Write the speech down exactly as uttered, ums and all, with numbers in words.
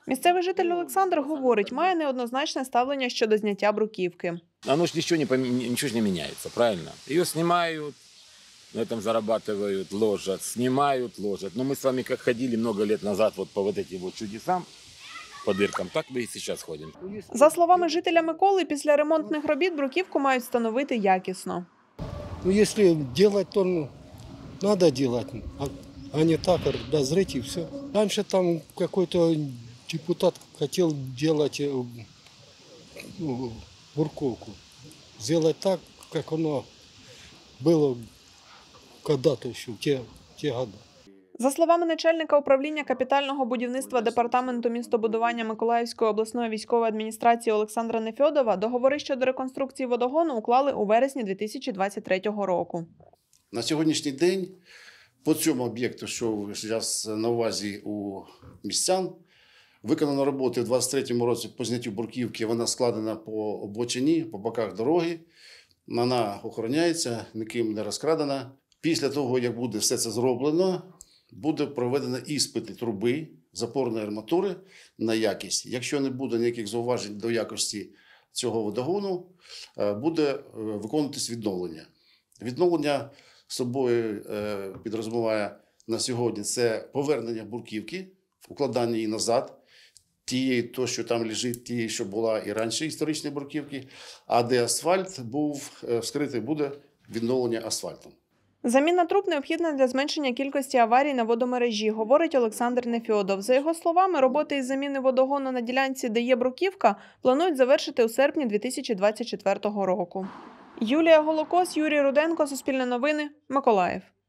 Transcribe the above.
Місцевий житель Олександр говорить, має неоднозначне ставлення щодо зняття бруківки. Оно ж ничего не, пом- ничего ж не меняется, правильно? Ее снимают, на этом зарабатывают, ложат, снимают, ложат. Но мы с вами как ходили много лет назад вот по вот этим вот чудесам, по дыркам, так мы и сейчас ходим. За словами жителя Миколи, після ремонтних робіт бруківку мають встановити якісно. Ну, если делать, то ну, надо делать, а, а не так, разрыть и все. Раньше там какой-то депутат хотел делать э, ну, бурковку. Сделать так, как оно было когда-то еще, в те, в те годы. За словами начальника управління капітального будівництва Департаменту містобудування Миколаївської обласної військової адміністрації Олександра Нефьодова, договори щодо реконструкції водогону уклали у вересні дві тисячі двадцять третього року. На сьогоднішній день по цьому об'єкту, що зараз на увазі у містян, виконано роботи в двадцять третьому році по зняттю бурківки. Вона складена по обочині, по боках дороги. Вона охороняється, ніким не розкрадена. Після того, як буде все це зроблено, буде проведено іспити труби, запорної арматури на якість. Якщо не буде ніяких зауважень до якості цього водогону, буде виконуватись відновлення. Відновлення собою підрозуміває на сьогодні це повернення бурківки, укладання її назад, тієї, то, що там лежить, тієї, що була і раніше історичні бурківки, а де асфальт був вскритий, буде відновлення асфальтом. Заміна труб необхідна для зменшення кількості аварій на водомережі, говорить Олександр Нефьодов. За його словами, роботи із заміни водогону на ділянці, де є бруківка, планують завершити у серпні дві тисячі двадцять четвертого року. Юлія Голокос, Юрій Руденко, Суспільне новини, Миколаїв.